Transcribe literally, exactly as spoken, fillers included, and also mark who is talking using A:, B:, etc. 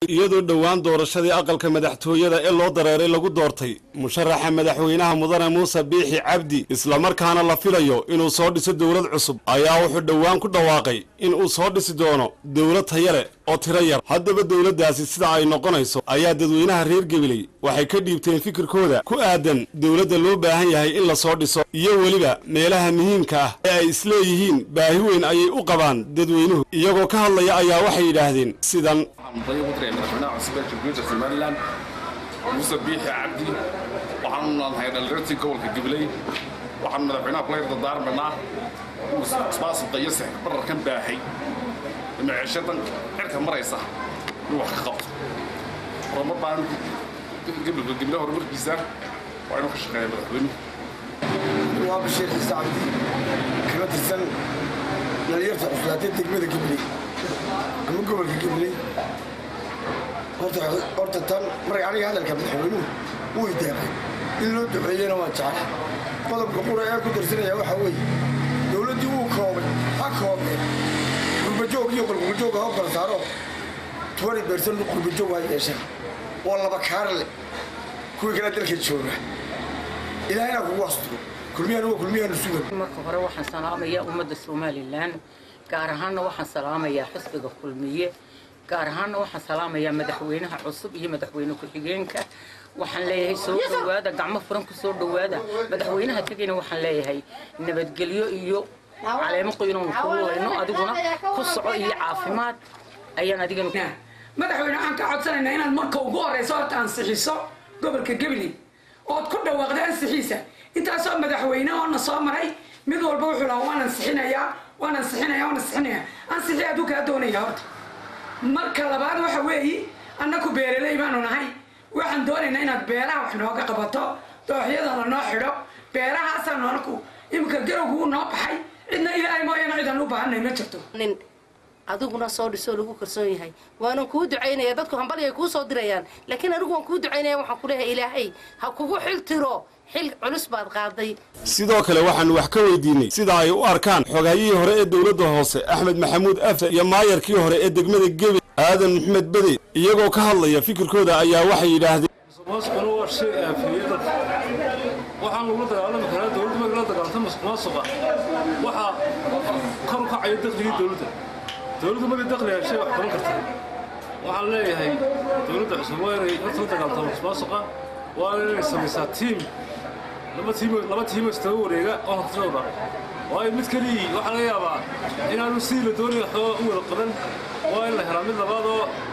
A: iyadoo dhawaan doorashadii aqalka madaxtooyada ee loo dareeray lagu doortay musharaxa madaxweynaha mudane muuse biixi cabdi isla markaana la filayo inuu soo dhiso dawlad cusub ayaa wuxuu dhawaan ku dhawaaqay in uu soo dhisi doono dawlad tayale oo tiro yar haddaba dawladdaasi sida ay noqonayso ayaa dadweynaha reer Gabiley waxay ka dhiibteen fikirkooda ku aadan dawladda loo baahan yahay in la soo dhiso iyo waliba meelaha muhiimka ah ee ay isleeyihiin baahi weyn ayay u qabaan dadweynuhu iyagoo ka hadlaya ayaa waxay yidhaahdeen sidan
B: مدحونا عصبة جبريل سومالان موسى بيحي عبدي وحنا هاي الرتي قول كجبلي وحنا مدحونا كلير الدار منا وسباس الضيسة برا كان باحي مع عشرة حركة مريصة روح خبط رمضان قبل قبل هو رمضان كيسان وعينه خش خير مدحونا
C: وابو الشيخ السعدي كانت السنة اللي يرفع فلاتين تقبل قبلي أما قبل قبلي horta horta tan markay aniga hadalka madaxweynuhu uu idaabay in loo duceeyana waa jecel qodobka qura ee ku darsanaya waxa weeye dawladii uu koobay ha koobay qurbajoog iyo qurbajoog ha kala saaro twenty percent qurbajoog waa yeeshay oo laba kaarle kuwii kala dalka jooga ilaahayna kugu asturo kulmiyana waa kulmiyana sugan
D: marka hore waxaan salaamayaa ummadda Soomaaliland gaar ahaan waxaan salaamayaa xisbiga kulmiye gaar ahaan waxaan salaamayaa madaxweynaha cusub iyo madaxweyne ku-xigeenka waxaan leeyahay soo dhawaada gacmo furan ku soo dhawaada madaxweynaha tagayna waxaan leeyahay nabadgelyo iyo caleemo qoynoon ku leeyno adiguna ku soco iyo caafimaad ayaan adigana
E: madaxweyne aan ka codsanaynaa inaad marka ugu horeyso horta ansixiso gobolka Gabiley oo ku dhawaaqday ansixiisa intaas oo madaxweyne oo soo maray mid walba wuxuu lahaa waan ansixinayaa waan ansixinayaa waan ansixinayaa ansixi aad u ka doonaya horta marka labaad waxa weeyi annagu beeraley baanu nahay waxaan doonaynaa inaad beeraha wax nooga qabato dooxyada la noo xidho beerahaas aan anagu imka garowgu noo baxay cidna ilaahay mooyana ciidan u baahanay ma jirto
F: nin adiguna soo dhiso lagu karsoon yahay waana ku duceynaya dadku hambal ay ku soo dirayaan laakiin anigu waan ku duceynaya waxaan ku leeyahay ilaahay ha kugu xiltiro xil culus baad qaaday
A: sidoo kale waxaan wax ka weydiinay sida ay u arkaan xogayihii hore ee dawladda hoose Axmed Maxamuud Afa iyo maayarkii hore ee degmada Gabiley Aadan Maxmed Bade iyagoo ka hadlaya fikirkooda ayaa waxay yiraahdeen
G: musuqmaasuquna waa shay aafiyada waxaan lagu dagaalami karaa dawladda marka la dagaalanto musuqmaasuqa waxa kor u kacaya dakhliga dawladda dawladda marka dakhliga heshay wax qaban karta waxaan leeyahay dawladda cusub waa inay la dagaalanto musuqmaasuqa waa inay samaysaa tiim laba tiim laba tiim istaga wareega oo hortooda waa mid kaliya waxa laga yaabaa inaanu si la doonayo u wada qaban waa in la helaa mid labaad oo